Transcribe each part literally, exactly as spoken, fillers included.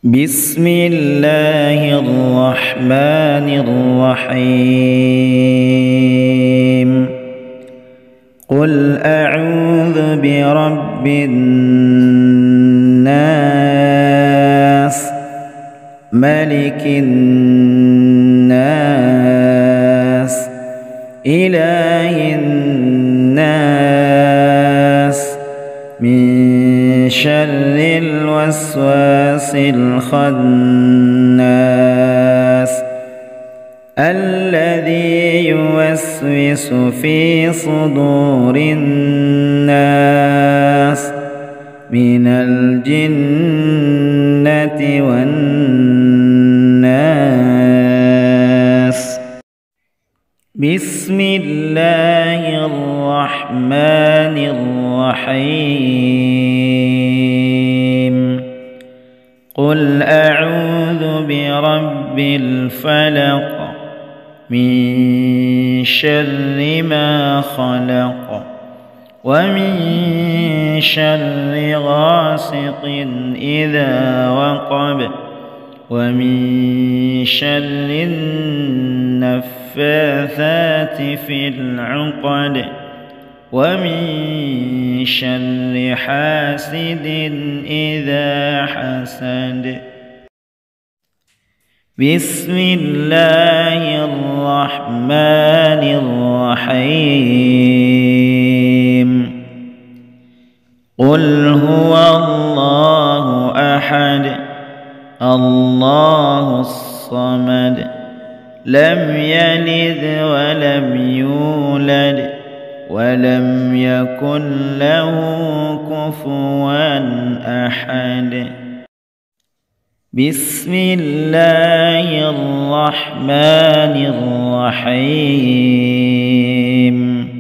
بسم الله الرحمن الرحيم. قل أعوذ برب الناس ملك الناس إله الناس من شر الوسواس الخناس الذي يوسوس في صدور الناس من الجنة والناس. بسم الله الرحمن الرحيم. قل أعوذ برب الفلق من شر ما خلق ومن شر غاسق إذا وقب ومن شر النفاثات في العقد ومن شر حاسد إذا حسد. بسم الله الرحمن الرحيم. قل هو الله أحد الله الصمد لم يلد ولم يولد ولم يكن له كفوا أحد. بسم الله الرحمن الرحيم.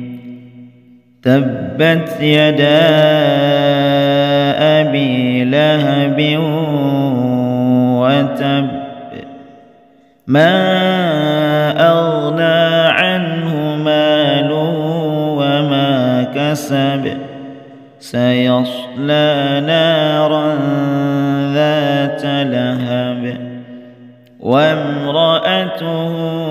تبت يدا أبي لهب وتب ما أغنى عنه ماله وما كسب سيصلى نارا ذات لهب وامرأته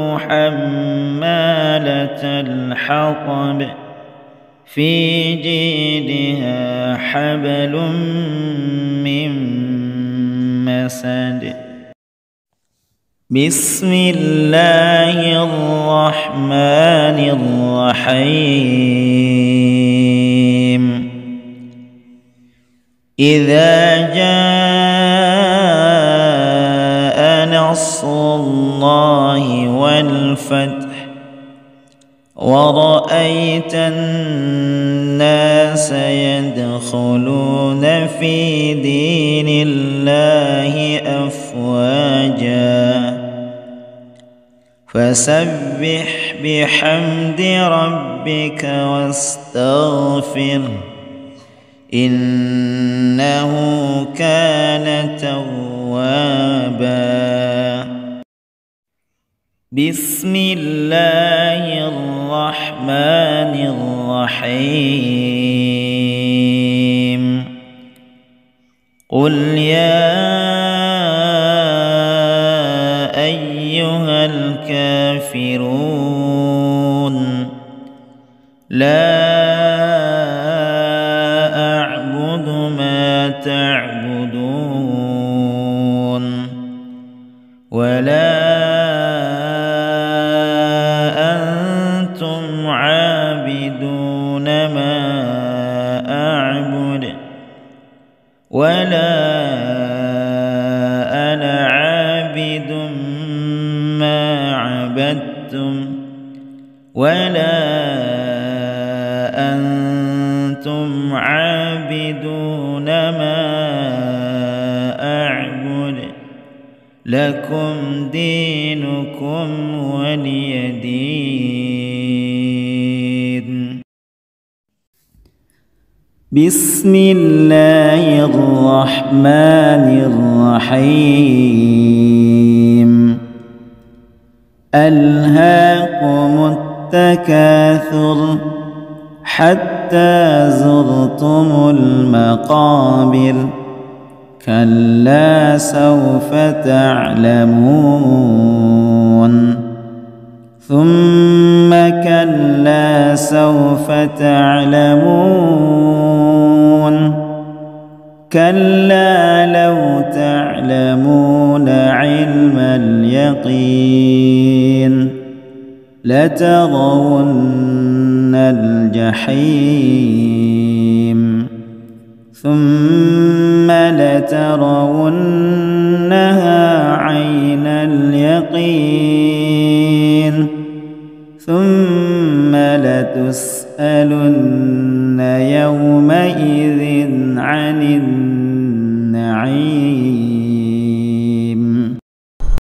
حمالة الحطب في جيدها حبل من مسد. بسم الله الرحمن الرحيم. إذا جاء نصر الله والفتح ورأيت الناس يدخلون في دين الله أفواجا فسبح بحمد ربك واستغفره إنه كان توابا. بسم الله الرحمن الرحيم. قل يا أيها الكافرون لا أعبد ما تعبدون ولا أنتم عابدون ما أعبد ولا أنا عابد ما عبدتم ولا أنتم عابدون ما أعبد لكم دينكم ولي دين. بسم الله الرحمن الرحيم. ألهاكم التكاثر حتى زرتم المقابر كلا سوف تعلمون ثم كلا سوف تعلمون كلا لو تعلمون علم اليقين لترون الجحيم ثم لترونها عين اليقين ثم لتسألن يومئذ عن النعيم